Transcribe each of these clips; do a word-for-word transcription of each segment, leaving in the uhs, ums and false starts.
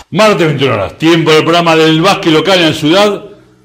Martes veintiuna horas, tiempo del programa del básquet local en la ciudad.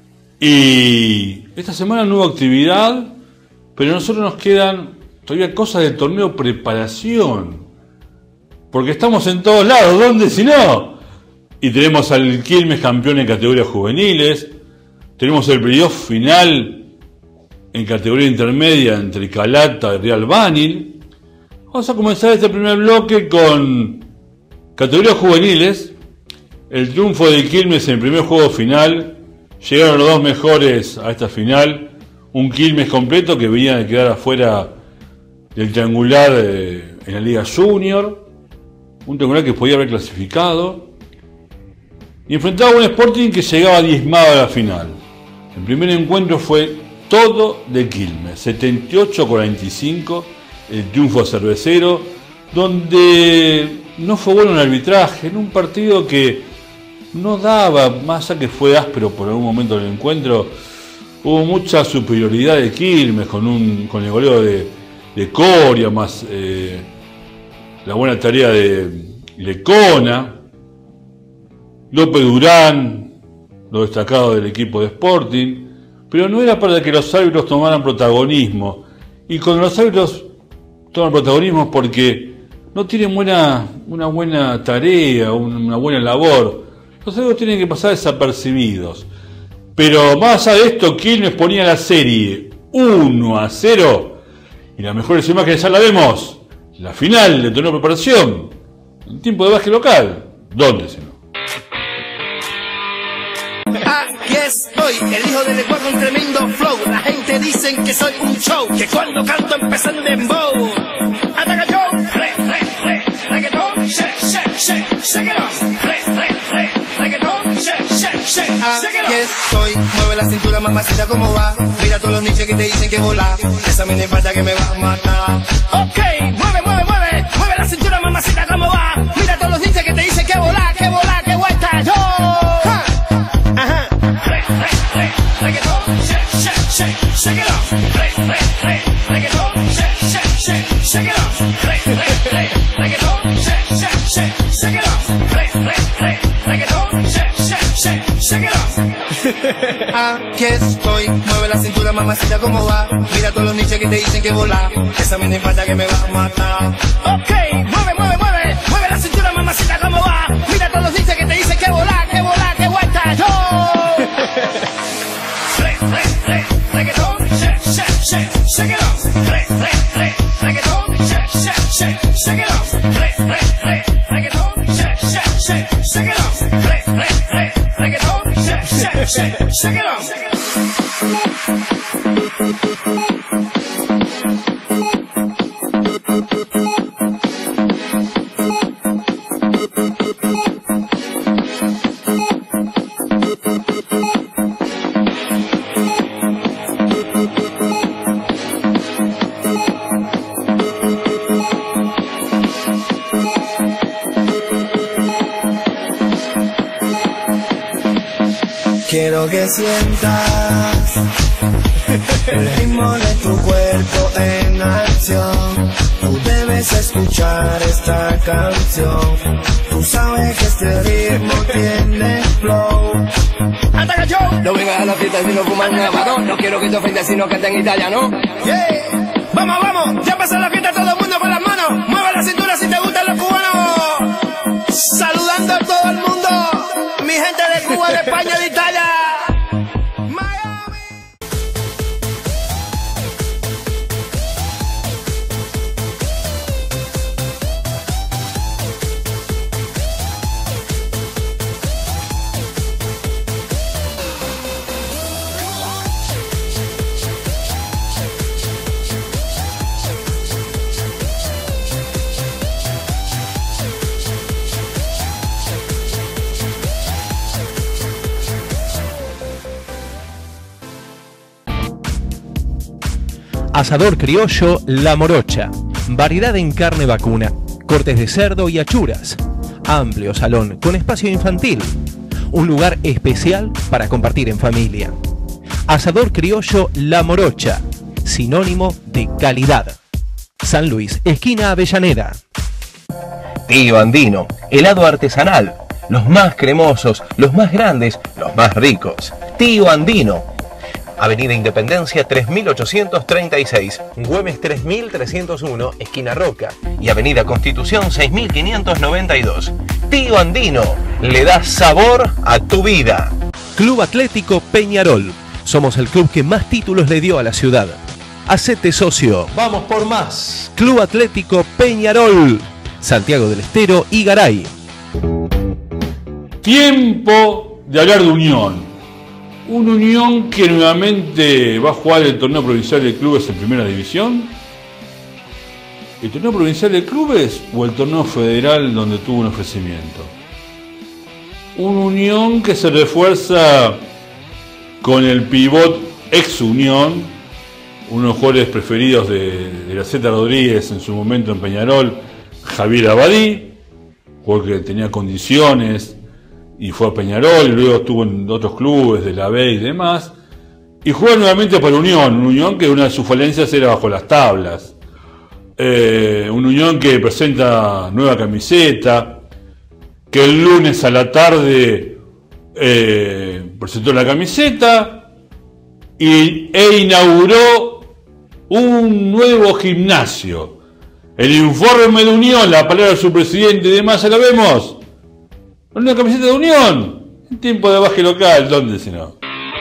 Y esta semana no hubo actividad, pero a nosotros nos quedan todavía cosas del torneo preparación. Porque estamos en todos lados, ¿dónde si no? Y tenemos al Quilmes campeón en categorías juveniles. Tenemos el playoff final en categoría intermedia entre Calata y Real Banil. Vamos a comenzar este primer bloque con categorías juveniles. El triunfo de Quilmes en el primer juego final. Llegaron los dos mejores a esta final. Un Quilmes completo que venía de quedar afuera del triangular eh, en la Liga Junior. Un triangular que podía haber clasificado. Y enfrentaba a un Sporting que llegaba diezmado a la final. El primer encuentro fue todo de Quilmes. setenta y ocho a cuarenta y cinco. El triunfo cervecero. Donde no fue bueno el arbitraje. En un partido que no daba, más allá que fue áspero por algún momento del encuentro, hubo mucha superioridad de Quilmes con, un, con el goleo de, de Coria, más eh, la buena tarea de Lecona, López Durán, lo destacado del equipo de Sporting, pero no era para que los árbitros tomaran protagonismo. Y cuando los árbitros toman protagonismo porque no tienen buena, una buena tarea, una buena labor, los árbitros tienen que pasar desapercibidos. Pero más allá de esto, Quilmes ponía la serie uno a cero. Y las mejores imágenes ya la vemos. La final del torneo de preparación. En tiempo de básquet local. ¿Dónde se no? Aquí estoy, el hijo del Ecuador con tremendo flow. La gente dicen que soy un show, que cuando canto empecé en dembow. Ataca yo, re, re, re, reggaetón, shake, shake, shake, shake it off. Re, re, re, reggaetón, shake, shake, shake, shake it off. Aquí estoy, mueve la cintura, mamacita, ¿cómo va? Mira todos los niches que te dicen que vola. Esa mini falta que me va a matar. Ok, mueve, mueve, mueve, mueve la cintura, mamacita, ¿cómo va? Mira todos los niches que te dicen que vola, que vola, que vuelta yo. Shake it off, re, re, re, reggaetón, shake, shake, shake, shake it off, re, re, re, reggaetón, shake, shake, shake, shake it off, re, re, re, reggaetón, shake, shake, shake, shake it off. Aquí estoy, mueve la cintura, mamacita, ¿cómo va? Mira todos los niches que te dicen que vola, esa mini falta que me va a matar. Ok, mueve, mueve, mueve, mueve la cintura, mamacita, ¿cómo va? Mira todos los niches que te dicen que vola, que vola, que vuelta yo. Re, re, re, reggaetón, shake, shake, shake, shake it off. Re, re, re, reggaetón, shake, shake, shake, shake it off. Re, re, re, reggaetón, shake, shake, shake, shake it off. Re, re, re, reggaetón, shake, shake, shake, shake it off. Quiero que sientas el ritmo de tu cuerpo en acción. Tú debes escuchar esta canción. Tú sabes que este ritmo tiene flow. ¡Ataca yo! No vengas a la fiesta si no fuman grabado. No quiero que te ofendas si no cantas en italiano. Yeah. Vamos, vamos, ya empezó la fiesta, todo el mundo con las manos. Mueve la cintura si te gustan los cubanos. Saludando a todo el mundo. Mi gente de Cuba, de España, de Italia. Asador criollo La Morocha. Variedad en carne vacuna, cortes de cerdo y achuras. Amplio salón con espacio infantil. Un lugar especial para compartir en familia. Asador criollo La Morocha. Sinónimo de calidad. San Luis, esquina Avellaneda. Tío Andino, helado artesanal. los más cremosos, los más grandes, los más ricos. Tío Andino. Avenida Independencia tres mil ochocientos treinta y seis, Güemes tres mil trescientos uno, esquina Roca, y Avenida Constitución seis mil quinientos noventa y dos. Tío Andino, le da sabor a tu vida. Club Atlético Peñarol. Somos el club que más títulos le dio a la ciudad. Hacete socio. Vamos por más. Club Atlético Peñarol. Santiago del Estero y Garay. Tiempo de hablar de Unión. Una Unión que nuevamente va a jugar el torneo provincial de clubes en primera división. ¿El torneo provincial de clubes o el torneo federal donde tuvo un ofrecimiento? Una Unión que se refuerza con el pivot ex Unión, uno de los jugadores preferidos de, de la Zeta Rodríguez en su momento en Peñarol, Javier Abadí, jugador que tenía condiciones y fue a Peñarol y luego estuvo en otros clubes de la B y demás, y juega nuevamente para Unión, una Unión que una de sus falencias era bajo las tablas, eh, una Unión que presenta nueva camiseta, que el lunes a la tarde eh, presentó la camiseta y, e inauguró un nuevo gimnasio. El informe de Unión, la palabra de su presidente y demás, ¿ya la vemos? Una camiseta de Unión, en tiempo de baje local, ¿dónde si no?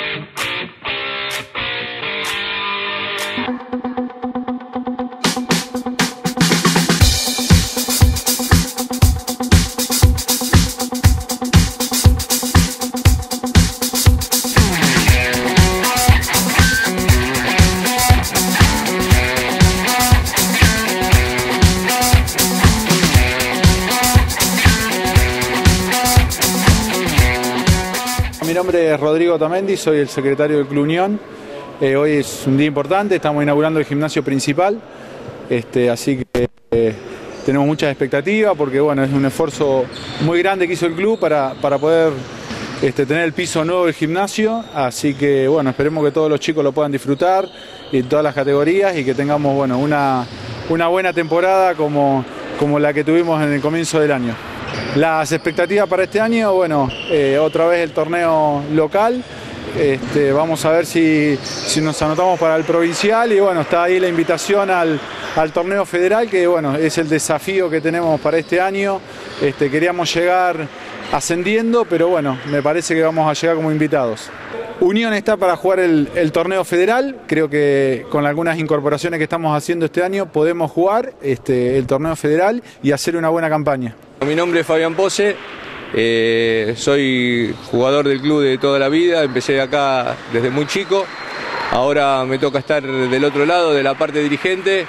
Mi nombre es Rodrigo Tamendi, soy el secretario del Club Unión. Eh, hoy es un día importante, estamos inaugurando el gimnasio principal, este, así que eh, tenemos muchas expectativas porque bueno, es un esfuerzo muy grande que hizo el club para, para poder este, tener el piso nuevo del gimnasio, así que bueno, esperemos que todos los chicos lo puedan disfrutar en todas las categorías y que tengamos bueno, una, una buena temporada como, como la que tuvimos en el comienzo del año. Las expectativas para este año, bueno, eh, otra vez el torneo local, este, vamos a ver si, si nos anotamos para el provincial y bueno, está ahí la invitación al, al torneo federal, que bueno, es el desafío que tenemos para este año. Este, queríamos llegar ascendiendo, pero bueno, me parece que vamos a llegar como invitados. Unión está para jugar el, el torneo federal, creo que con algunas incorporaciones que estamos haciendo este año podemos jugar este, el torneo federal y hacer una buena campaña. Mi nombre es Fabián Pose, eh, soy jugador del club de toda la vida, empecé acá desde muy chico, ahora me toca estar del otro lado, de la parte dirigente,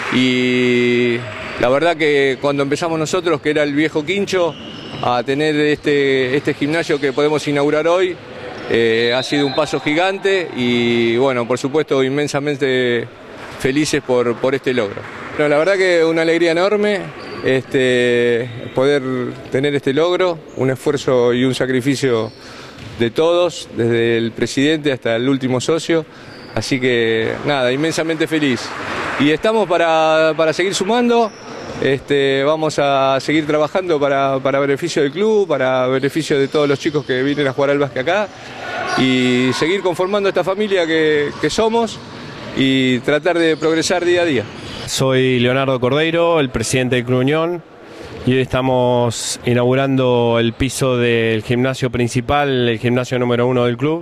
y la verdad que cuando empezamos nosotros, que era el viejo quincho, a tener este, este gimnasio que podemos inaugurar hoy, eh, ha sido un paso gigante y bueno, por supuesto inmensamente felices por, por este logro. Bueno, la verdad que una alegría enorme. Este, poder tener este logro, un esfuerzo y un sacrificio de todos, desde el presidente hasta el último socio, así que nada, inmensamente feliz. Y estamos para, para seguir sumando, este, vamos a seguir trabajando para, para beneficio del club, para beneficio de todos los chicos que vienen a jugar al básquet acá, y seguir conformando esta familia que, que somos y tratar de progresar día a día. Soy Leonardo Cordeiro, el presidente del Club Unión, y hoy estamos inaugurando el piso del gimnasio principal, el gimnasio número uno del club.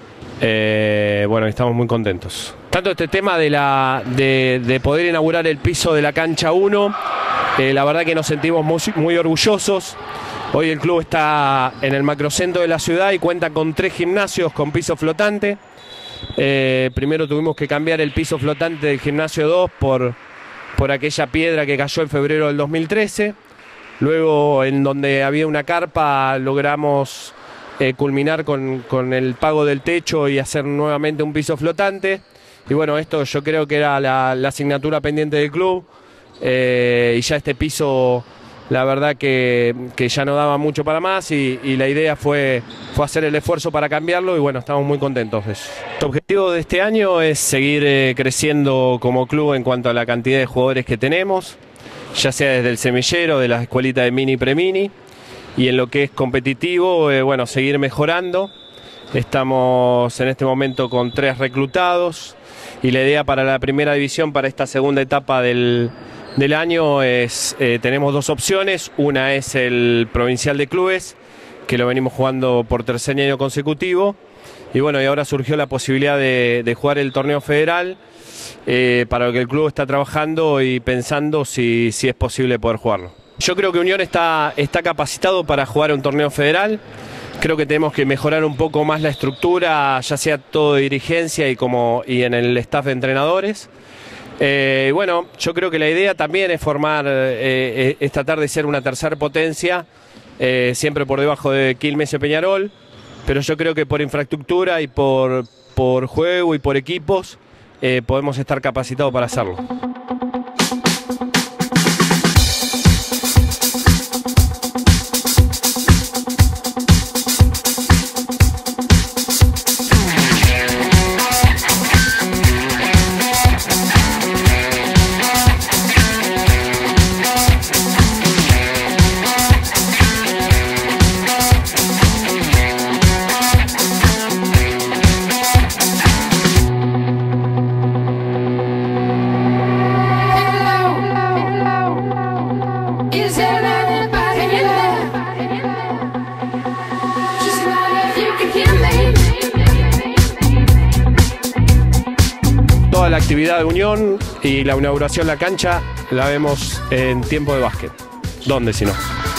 Eh, bueno, estamos muy contentos. Tanto este tema de, la, de, de poder inaugurar el piso de la cancha uno, eh, la verdad que nos sentimos muy, muy orgullosos. Hoy el club está en el macrocentro de la ciudad y cuenta con tres gimnasios con piso flotante. Eh, primero tuvimos que cambiar el piso flotante del gimnasio dos por... por aquella piedra que cayó en febrero del dos mil trece. Luego, en donde había una carpa, logramos eh, culminar con, con el pago del techo y hacer nuevamente un piso flotante. Y bueno, esto yo creo que era la, la asignatura pendiente del club. Eh, y ya este piso, la verdad que, que ya no daba mucho para más y, y la idea fue, fue hacer el esfuerzo para cambiarlo y bueno, estamos muy contentos de eso. El objetivo de este año es seguir eh, creciendo como club en cuanto a la cantidad de jugadores que tenemos, ya sea desde el semillero, de las escuelitas de mini y premini, y en lo que es competitivo, eh, bueno, seguir mejorando. Estamos en este momento con tres reclutados y la idea para la primera división, para esta segunda etapa del, del año, es eh, tenemos dos opciones. Una es el provincial de clubes, que lo venimos jugando por tercer año consecutivo, y bueno, y ahora surgió la posibilidad de, de jugar el torneo federal, eh, para lo que el club está trabajando y pensando si, si es posible poder jugarlo. Yo creo que Unión está, está capacitado para jugar un torneo federal. Creo que tenemos que mejorar un poco más la estructura, ya sea todo de dirigencia y, como, y en el staff de entrenadores. Eh, bueno, yo creo que la idea también es formar, eh, es tratar de ser una tercera potencia, eh, siempre por debajo de Quilmes y Peñarol, pero yo creo que por infraestructura y por, por juego y por equipos eh, podemos estar capacitados para hacerlo. Toda la actividad de Unión y la inauguración de la cancha la vemos en Tiempo de Básquet. ¿Dónde si no?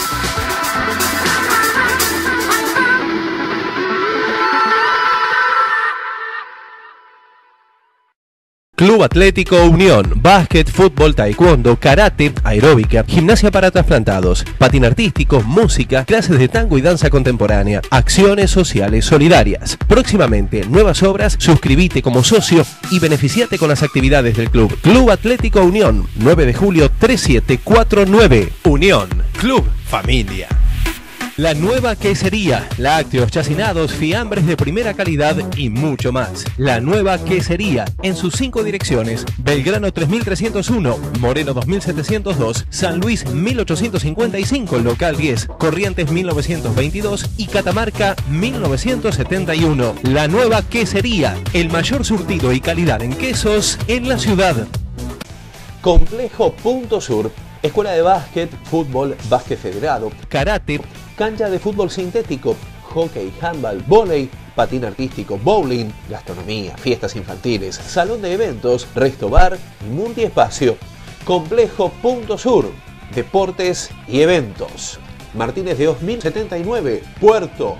Club Atlético Unión, básquet, fútbol, taekwondo, karate, aeróbica, gimnasia para trasplantados, patín artístico, música, clases de tango y danza contemporánea, acciones sociales solidarias. Próximamente, nuevas obras, suscríbete como socio y beneficiate con las actividades del club. Club Atlético Unión, nueve de julio treinta y siete cuarenta y nueve. Unión, Club Familia. La nueva quesería, lácteos, chacinados, fiambres de primera calidad y mucho más. La nueva quesería, en sus cinco direcciones: Belgrano tres mil trescientos uno, Moreno dos mil setecientos dos, San Luis mil ochocientos cincuenta y cinco, local diez, Corrientes mil novecientos veintidós y Catamarca mil novecientos setenta y uno. La nueva quesería, el mayor surtido y calidad en quesos en la ciudad. Complejo Punto Sur, escuela de básquet, fútbol, básquet federado, karate, cancha de fútbol sintético, hockey, handball, vóley, patín artístico, bowling, gastronomía, fiestas infantiles, salón de eventos, resto bar y multiespacio. Complejo Punto Sur, deportes y eventos. Martínez de dos mil setenta y nueve, Puerto.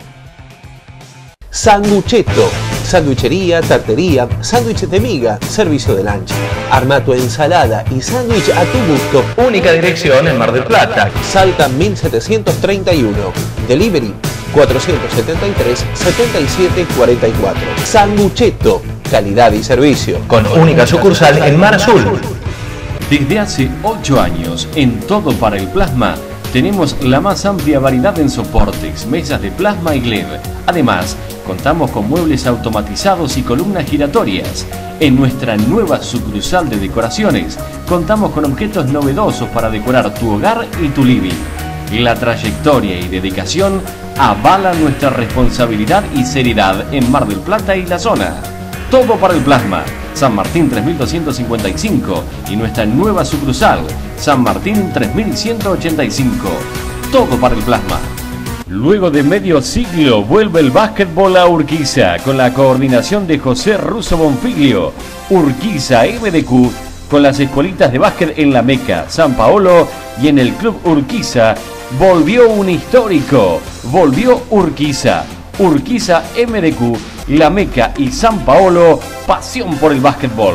Sangucheto, sandwichería, tartería, sándwiches de miga, servicio de lunch. Arma tu ensalada y sándwich a tu gusto. Única dirección en Mar del Plata. Salta mil setecientos treinta y uno. Delivery cuatrocientos setenta y tres, setenta y siete cuarenta y cuatro. Sangucheto, calidad y servicio. Con única sucursal en Mar Azul. Desde hace ocho años, en Todo para el Plasma, tenemos la más amplia variedad en soportes, mesas de plasma y L E D. Además, contamos con muebles automatizados y columnas giratorias. En nuestra nueva sucursal de decoraciones, contamos con objetos novedosos para decorar tu hogar y tu living. La trayectoria y dedicación avalan nuestra responsabilidad y seriedad en Mar del Plata y la zona. Todo para el Plasma, San Martín tres mil doscientos cincuenta y cinco y nuestra nueva sucursal, San Martín tres mil ciento ochenta y cinco. Todo para el Plasma. Luego de medio siglo vuelve el básquetbol a Urquiza con la coordinación de José Russo Bonfiglio. Urquiza M D Q con las escuelitas de básquet en La Meca, San Paolo y en el Club Urquiza. Volvió un histórico. Volvió Urquiza. Urquiza M D Q, La Meca y San Paolo, pasión por el básquetbol.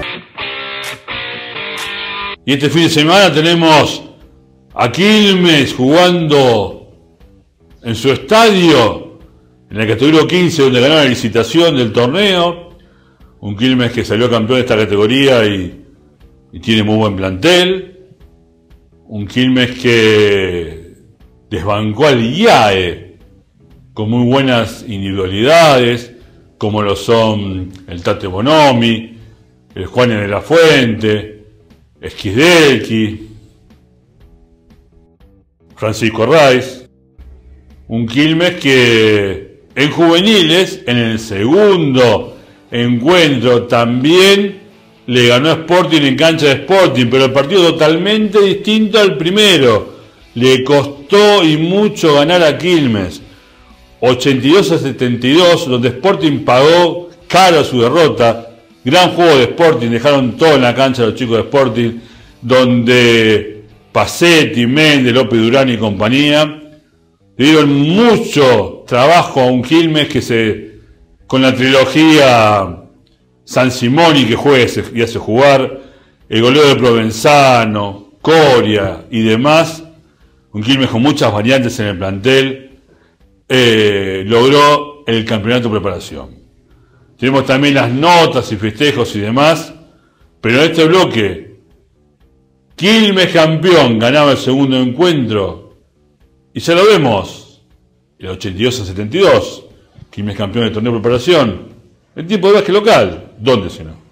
Y este fin de semana tenemos a Quilmes jugando en su estadio, en el categoría quince, donde ganó la licitación del torneo. Un Quilmes que salió campeón de esta categoría y, y tiene muy buen plantel. Un Quilmes que desbancó al I A E con muy buenas individualidades, como lo son el Tate Bonomi, el Juan de la Fuente, Esquisdelki, Francisco Raiz. Un Quilmes que en juveniles, en el segundo encuentro también le ganó a Sporting en cancha de Sporting, pero el partido totalmente distinto al primero. Le costó y mucho ganar a Quilmes. ochenta y dos a setenta y dos, donde Sporting pagó caro su derrota. Gran juego de Sporting, dejaron todo en la cancha los chicos de Sporting, donde Pacetti, Méndez, López Durán y compañía le dieron mucho trabajo a un Quilmes que se, con la trilogía San Simoni que juega y hace jugar, el goleo de Provenzano, Coria y demás, un Quilmes con muchas variantes en el plantel, eh, logró el campeonato de preparación. Tenemos también las notas y festejos y demás, pero en este bloque, Quilmes campeón, ganaba el segundo encuentro, y ya lo vemos, el ochenta y dos a setenta y dos, Quilmes campeón del torneo de preparación, en tiempo de básquet local, ¿dónde si no?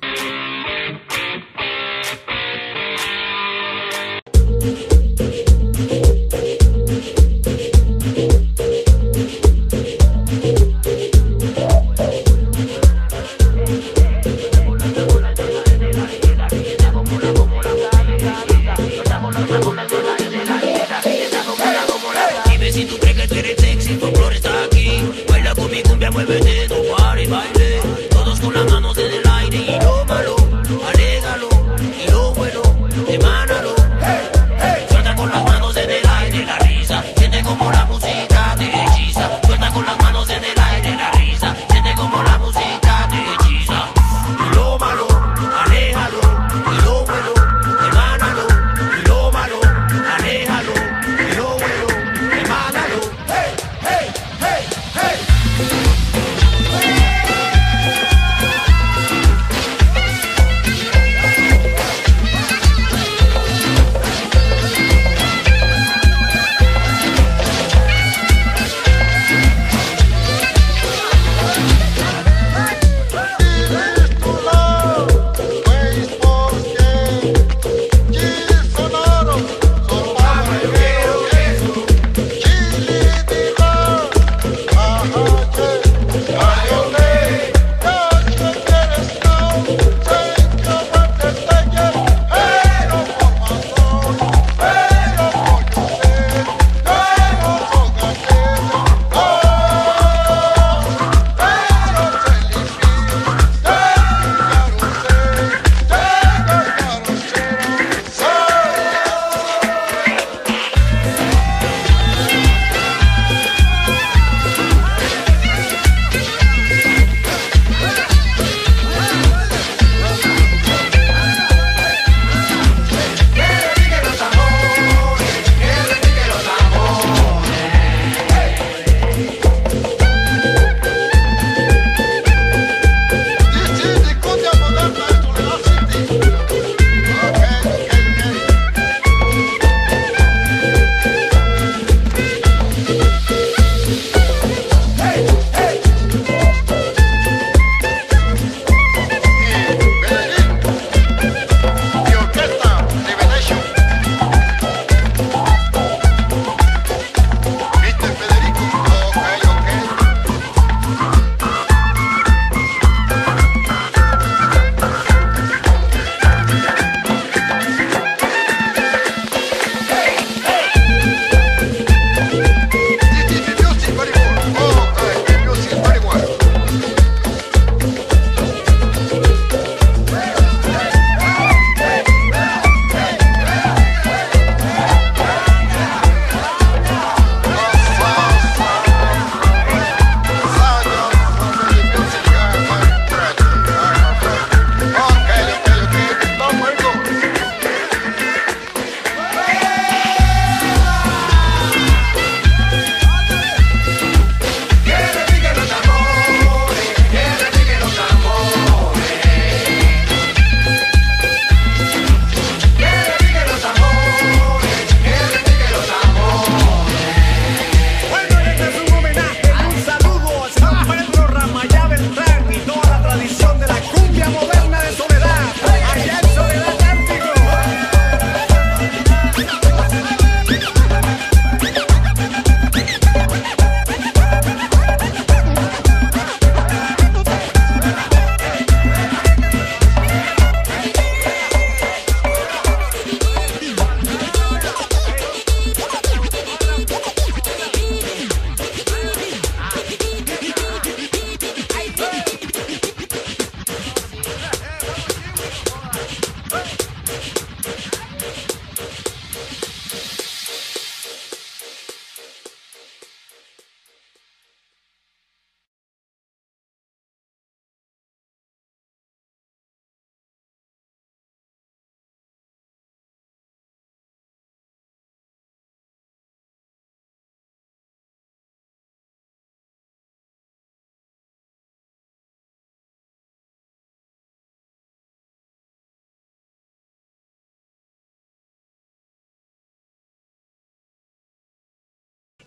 Muévete, no pare, baile, todos con las manos en el aire y no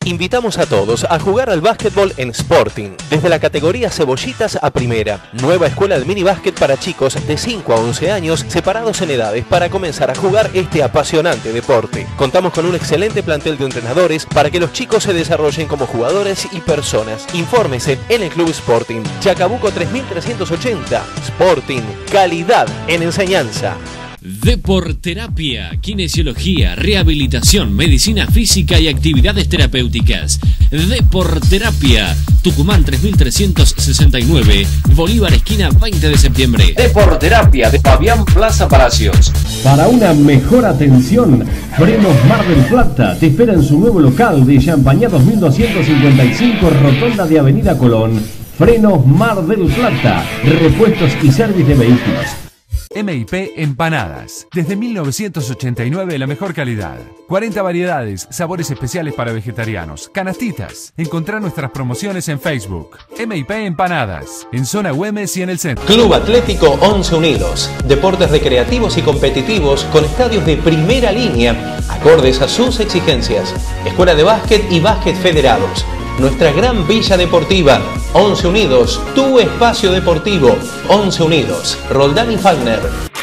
Invitamos a todos a jugar al básquetbol en Sporting, desde la categoría cebollitas a primera. Nueva escuela de minibásquet para chicos de cinco a once años, separados en edades, para comenzar a jugar este apasionante deporte. Contamos con un excelente plantel de entrenadores para que los chicos se desarrollen como jugadores y personas. Infórmese en el Club Sporting, Chacabuco tres mil trescientos ochenta. Sporting, calidad en enseñanza. Deporterapia, kinesiología, rehabilitación, medicina física y actividades terapéuticas. Deporterapia, Tucumán tres mil trescientos sesenta y nueve, Bolívar esquina veinte de septiembre. Deporterapia de Fabián Plaza Palacios. Para una mejor atención, Frenos Mar del Plata te espera en su nuevo local de Champañá dos mil doscientos cincuenta y cinco, rotonda de Avenida Colón. Frenos Mar del Plata, repuestos y servicio de vehículos. M y P Empanadas. Desde mil novecientos ochenta y nueve la mejor calidad. cuarenta variedades, sabores especiales para vegetarianos, canastitas. Encontrá nuestras promociones en Facebook. M y P Empanadas, en zona Güemes y en el centro. Club Atlético Once Unidos. Deportes recreativos y competitivos con estadios de primera línea, acordes a sus exigencias. Escuela de básquet y básquet federados. Nuestra gran villa deportiva, Once Unidos, tu espacio deportivo, Once Unidos, Roldán y Fagner.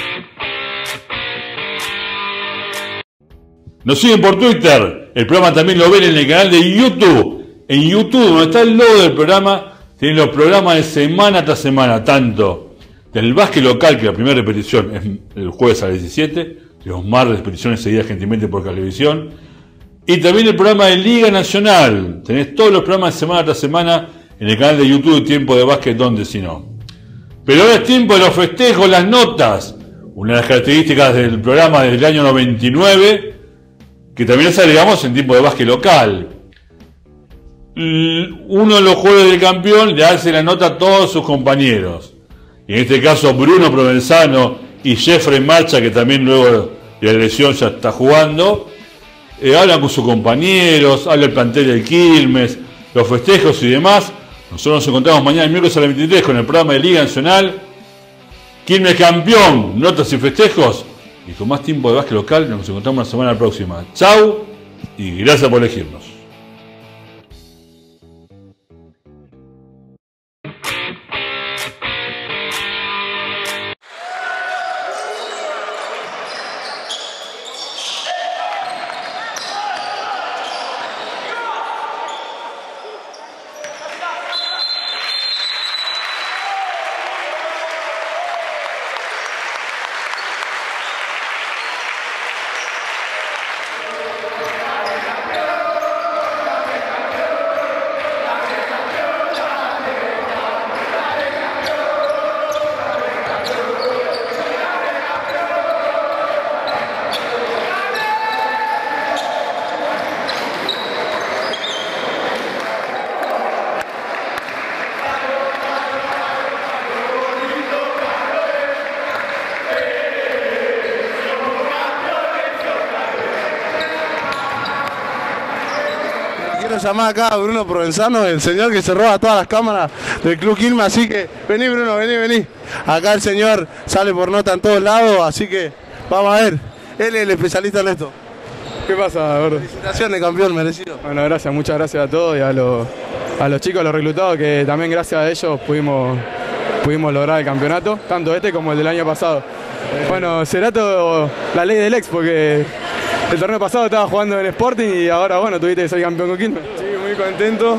Nos siguen por Twitter, el programa también lo ven en el canal de YouTube. En YouTube, donde está el logo del programa, tienen los programas de semana tras semana, tanto del básquet local, que la primera repetición es el jueves a las diecisiete, los martes repeticiones seguidas gentilmente por Cablevisión, y también el programa de Liga Nacional. Tenés todos los programas de semana tras semana en el canal de YouTube Tiempo de Básquet, donde si no. Pero ahora es tiempo de los festejos, las notas. Una de las características del programa desde el año noventa y nueve, que también les agregamos en Tiempo de Básquet local. Uno de los jugadores del campeón le hace la nota a todos sus compañeros. Y en este caso Bruno Provenzano y Jeffrey Marcha, que también luego de la lesión ya está jugando. Eh, hablan con sus compañeros, habla el plantel del Quilmes, los festejos y demás. Nosotros nos encontramos mañana el miércoles a las veintitrés con el programa de Liga Nacional. Quilmes campeón, notas y festejos. Y con más tiempo de básquet local nos encontramos la semana próxima. Chau y gracias por elegirnos. Llamar acá a Bruno Provenzano, el señor que se roba todas las cámaras del Club Quilmes, así que vení Bruno, vení, vení. Acá el señor sale por nota en todos lados, así que vamos a ver, él es el especialista en esto. ¿Qué pasa, gordo? Felicitaciones, campeón, merecido. Bueno, gracias, muchas gracias a todos y a los, a los chicos, a los reclutados, que también gracias a ellos pudimos, pudimos lograr el campeonato, tanto este como el del año pasado. Bueno, será todo la ley del ex, porque el torneo pasado estaba jugando en Sporting y ahora, bueno, tuviste que ser campeón con Quilmes. Sí, muy contento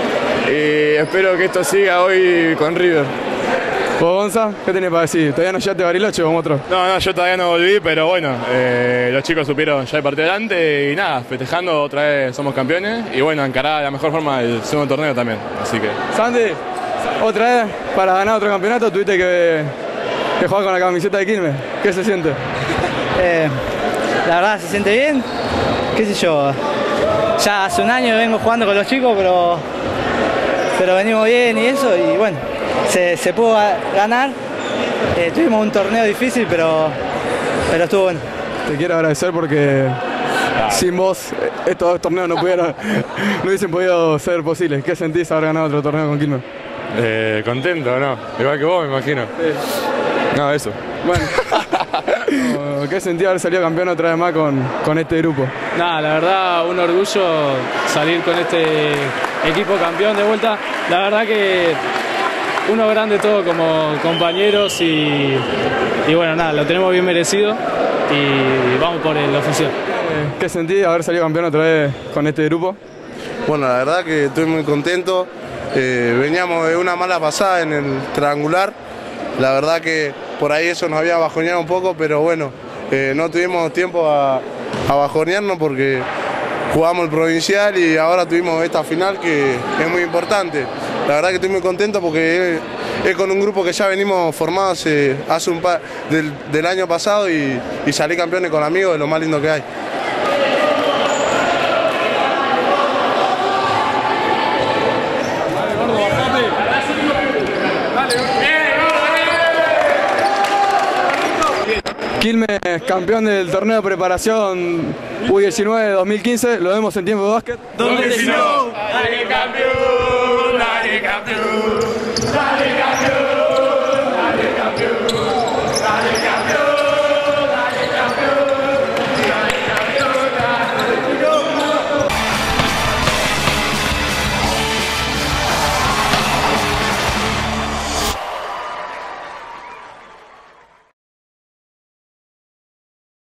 y espero que esto siga hoy con River. ¿Vos, Gonza? ¿Qué tenés para decir? ¿Todavía no llegaste a Bariloche o otro? No, no, yo todavía no volví, pero bueno, eh, los chicos supieron ya de parte adelante y nada, festejando otra vez somos campeones y bueno, encarar de la mejor forma el segundo torneo también, así que... Sandy, otra vez para ganar otro campeonato tuviste que, que jugar con la camiseta de Quilmes. ¿Qué se siente? Eh... La verdad se siente bien, qué sé yo, ya hace un año vengo jugando con los chicos, pero, pero venimos bien y eso, y bueno, se, se pudo ganar, eh, tuvimos un torneo difícil, pero, pero estuvo bueno. Te quiero agradecer porque sin vos estos dos torneos no, pudieron, no hubiesen podido ser posibles. ¿Qué sentís haber ganado otro torneo con Quilmes? Eh, contento, ¿no? Igual que vos, me imagino. Sí. No, eso. Bueno. Bueno, ¿qué sentido haber salido campeón otra vez más con, con este grupo? Nada, la verdad, un orgullo salir con este equipo campeón de vuelta. La verdad que uno grande todo como compañeros y, y bueno, nada, lo tenemos bien merecido y vamos por el oficial. ¿Qué sentí haber salido campeón otra vez con este grupo? Bueno, la verdad que estoy muy contento. Eh, veníamos de una mala pasada en el triangular. La verdad que por ahí eso nos había bajoneado un poco, pero bueno, eh, no tuvimos tiempo a, a bajonearnos porque jugamos el provincial y ahora tuvimos esta final que es muy importante. La verdad que estoy muy contento porque es, es con un grupo que ya venimos formados eh, hace un par del, del año pasado y, y salí campeones con amigos, de lo más lindo que hay. Quilmes, campeón del torneo de preparación U diecinueve dos mil quince, lo vemos en Tiempo de Básquet. ¿Dónde si no? ¡Dale campeón! ¡Dale campeón!